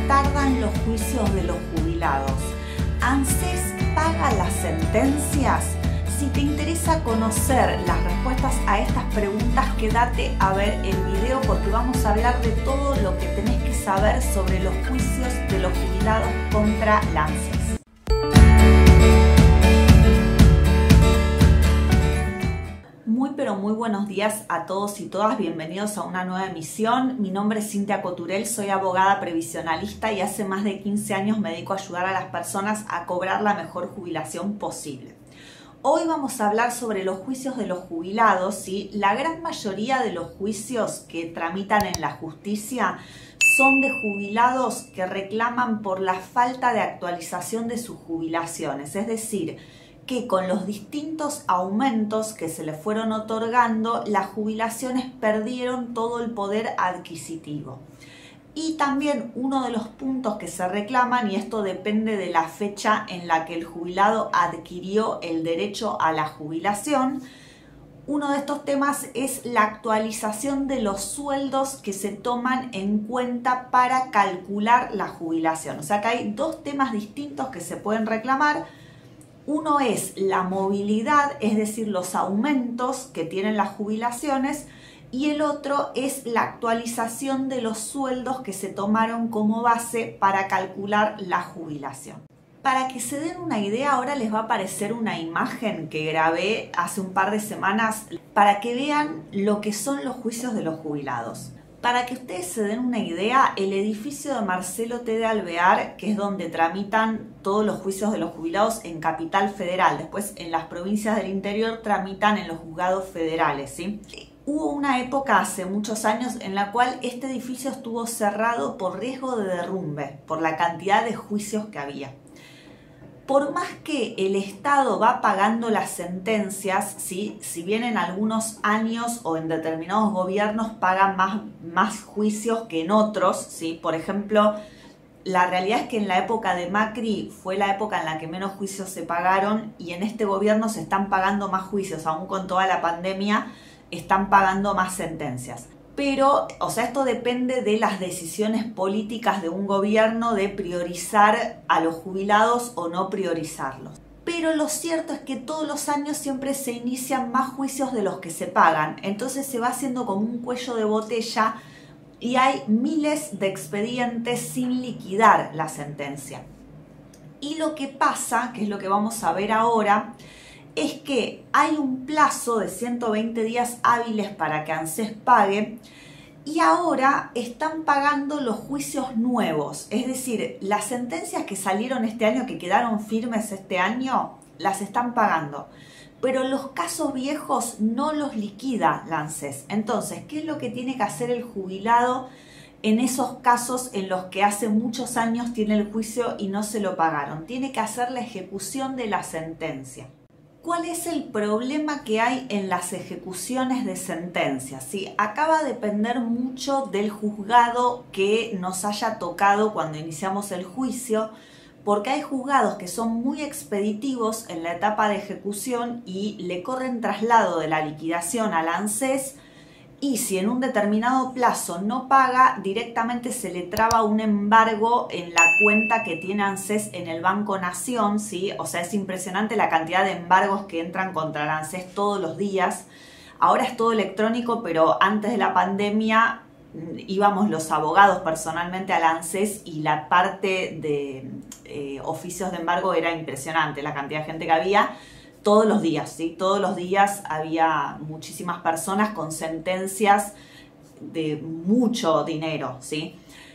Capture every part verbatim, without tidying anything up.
tardan los juicios de los jubilados? ¿ANSES paga las sentencias? Si te interesa conocer las respuestas a estas preguntas, quédate a ver el video porque vamos a hablar de todo lo que tenés que saber sobre los juicios de los jubilados contra la ANSES. Muy pero muy buenos días a todos y todas, bienvenidos a una nueva emisión. Mi nombre es Cintia Coturel, soy abogada previsionalista y hace más de quince años me dedico a ayudar a las personas a cobrar la mejor jubilación posible. Hoy vamos a hablar sobre los juicios de los jubilados, ¿sí? La gran mayoría de los juicios que tramitan en la justicia son de jubilados que reclaman por la falta de actualización de sus jubilaciones, es decir, que con los distintos aumentos que se les fueron otorgando, las jubilaciones perdieron todo el poder adquisitivo. Y también uno de los puntos que se reclaman, y esto depende de la fecha en la que el jubilado adquirió el derecho a la jubilación, uno de estos temas es la actualización de los sueldos que se toman en cuenta para calcular la jubilación. O sea que hay dos temas distintos que se pueden reclamar. Uno es la movilidad, es decir, los aumentos que tienen las jubilaciones, y el otro es la actualización de los sueldos que se tomaron como base para calcular la jubilación. Para que se den una idea, ahora les va a aparecer una imagen que grabé hace un par de semanas para que vean lo que son los juicios de los jubilados. Para que ustedes se den una idea, el edificio de Marcelo T. de Alvear, que es donde tramitan todos los juicios de los jubilados en Capital Federal, después en las provincias del interior tramitan en los juzgados federales, ¿sí? Hubo una época hace muchos años en la cual este edificio estuvo cerrado por riesgo de derrumbe, por la cantidad de juicios que había. Por más que el Estado va pagando las sentencias, ¿sí? Si bien en algunos años o en determinados gobiernos pagan más, más juicios que en otros, ¿sí? Por ejemplo, la realidad es que en la época de Macri fue la época en la que menos juicios se pagaron y en este gobierno se están pagando más juicios, aún con toda la pandemia están pagando más sentencias. Pero, o sea, esto depende de las decisiones políticas de un gobierno de priorizar a los jubilados o no priorizarlos. Pero lo cierto es que todos los años siempre se inician más juicios de los que se pagan. Entonces se va haciendo como un cuello de botella y hay miles de expedientes sin liquidar la sentencia. Y lo que pasa, que es lo que vamos a ver ahora, es que hay un plazo de ciento veinte días hábiles para que ANSES pague y ahora están pagando los juicios nuevos. Es decir, las sentencias que salieron este año, que quedaron firmes este año, las están pagando. Pero los casos viejos no los liquida la ANSES. Entonces, ¿qué es lo que tiene que hacer el jubilado en esos casos en los que hace muchos años tiene el juicio y no se lo pagaron? Tiene que hacer la ejecución de la sentencia. ¿Cuál es el problema que hay en las ejecuciones de sentencias? ¿Sí? Acá va a depender mucho del juzgado que nos haya tocado cuando iniciamos el juicio, porque hay juzgados que son muy expeditivos en la etapa de ejecución y le corren traslado de la liquidación a la ANSES, y si en un determinado plazo no paga, directamente se le traba un embargo en la cuenta que tiene ANSES en el Banco Nación, ¿sí? O sea, es impresionante la cantidad de embargos que entran contra la ANSES todos los días. Ahora es todo electrónico, pero antes de la pandemia íbamos los abogados personalmente a la ANSES y la parte de eh, oficios de embargo era impresionante, la cantidad de gente que había. Todos los días, ¿sí? Todos los días había muchísimas personas con sentencias de mucho dinero, ¿sí?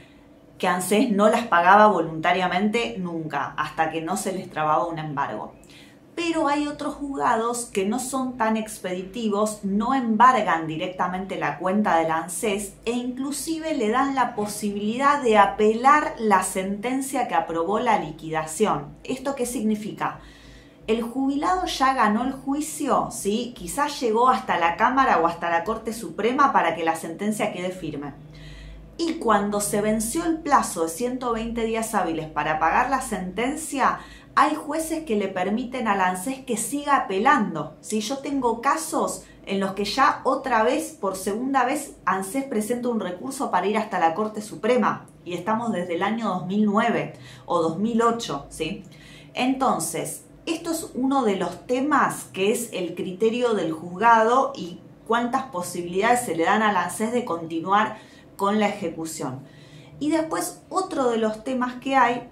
Que ANSES no las pagaba voluntariamente nunca, hasta que no se les trababa un embargo. Pero hay otros juzgados que no son tan expeditivos, no embargan directamente la cuenta de la ANSES e inclusive le dan la posibilidad de apelar la sentencia que aprobó la liquidación. ¿Esto qué significa? El jubilado ya ganó el juicio, ¿sí? Quizás llegó hasta la Cámara o hasta la Corte Suprema para que la sentencia quede firme. Y cuando se venció el plazo de ciento veinte días hábiles para pagar la sentencia, hay jueces que le permiten a la ANSES que siga apelando. Si yo tengo casos en los que ya otra vez, por segunda vez, ANSES presenta un recurso para ir hasta la Corte Suprema. Y estamos desde el año dos mil nueve o dos mil ocho, ¿sí? Entonces, esto es uno de los temas que es el criterio del juzgado y cuántas posibilidades se le dan al ANSES de continuar con la ejecución. Y después, otro de los temas que hay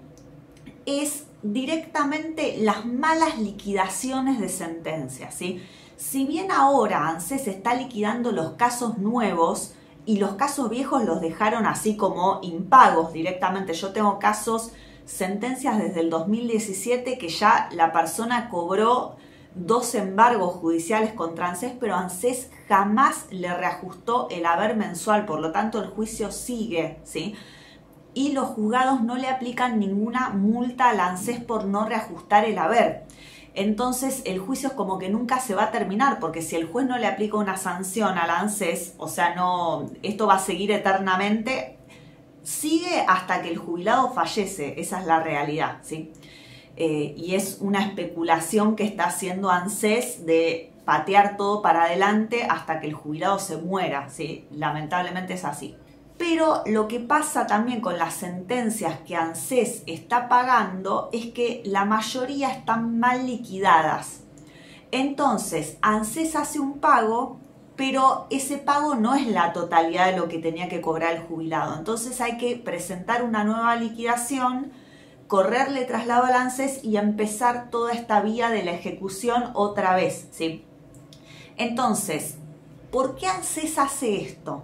es directamente las malas liquidaciones de sentencias, ¿sí? Si bien ahora ANSES está liquidando los casos nuevos y los casos viejos los dejaron así como impagos directamente. Yo tengo casos, sentencias desde el dos mil diecisiete que ya la persona cobró dos embargos judiciales contra ANSES, pero ANSES jamás le reajustó el haber mensual, por lo tanto el juicio sigue, ¿sí? Y los juzgados no le aplican ninguna multa al ANSES por no reajustar el haber. Entonces el juicio es como que nunca se va a terminar, porque si el juez no le aplica una sanción al ANSES, o sea, no, esto va a seguir eternamente, sigue hasta que el jubilado fallece. Esa es la realidad, ¿sí? Eh, y es una especulación que está haciendo ANSES de patear todo para adelante hasta que el jubilado se muera, ¿sí? Lamentablemente es así. Pero lo que pasa también con las sentencias que ANSES está pagando es que la mayoría están mal liquidadas. Entonces, ANSES hace un pago, pero ese pago no es la totalidad de lo que tenía que cobrar el jubilado. Entonces hay que presentar una nueva liquidación, correrle traslado al ANSES y empezar toda esta vía de la ejecución otra vez, ¿sí? Entonces, ¿por qué ANSES hace esto?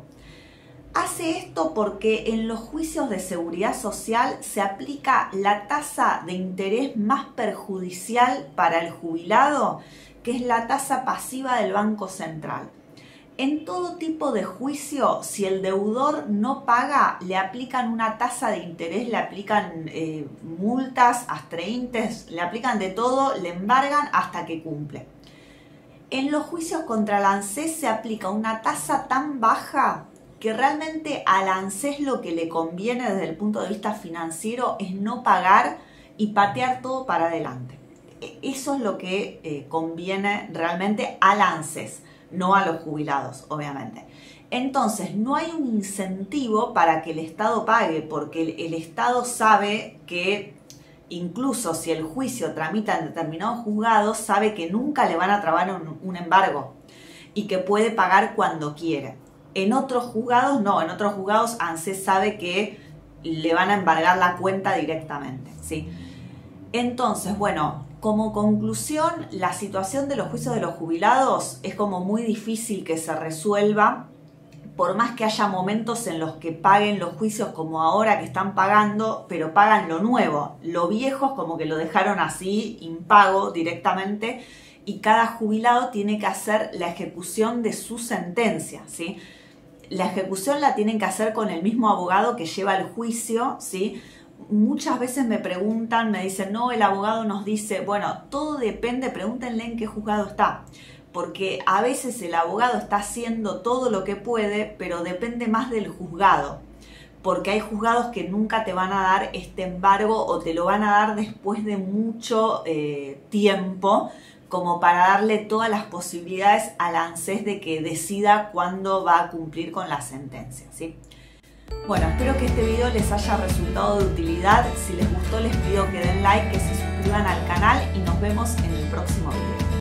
Hace esto porque en los juicios de seguridad social se aplica la tasa de interés más perjudicial para el jubilado, que es la tasa pasiva del Banco Central. En todo tipo de juicio, si el deudor no paga, le aplican una tasa de interés, le aplican eh, multas, astreintes, le aplican de todo, le embargan hasta que cumple. En los juicios contra el ANSES se aplica una tasa tan baja que realmente al ANSES lo que le conviene desde el punto de vista financiero es no pagar y patear todo para adelante. Eso es lo que eh, conviene realmente al ANSES, no a los jubilados, obviamente. Entonces, no hay un incentivo para que el Estado pague, porque el, el Estado sabe que incluso si el juicio tramita en determinados juzgados, sabe que nunca le van a trabar un, un embargo y que puede pagar cuando quiere. En otros juzgados no, en otros juzgados ANSES sabe que le van a embargar la cuenta directamente, ¿sí? Entonces, bueno, como conclusión, la situación de los juicios de los jubilados es como muy difícil que se resuelva, por más que haya momentos en los que paguen los juicios como ahora que están pagando, pero pagan lo nuevo. Lo viejo es como que lo dejaron así, impago directamente, y cada jubilado tiene que hacer la ejecución de su sentencia, ¿sí? La ejecución la tienen que hacer con el mismo abogado que lleva el juicio, ¿sí? Muchas veces me preguntan, me dicen, no, el abogado nos dice, bueno, todo depende, pregúntenle en qué juzgado está. Porque a veces el abogado está haciendo todo lo que puede, pero depende más del juzgado. Porque hay juzgados que nunca te van a dar este embargo o te lo van a dar después de mucho eh, tiempo, como para darle todas las posibilidades al ANSES de que decida cuándo va a cumplir con la sentencia, ¿sí? Bueno, espero que este video les haya resultado de utilidad. Si les gustó, les pido que den like, que se suscriban al canal y nos vemos en el próximo video.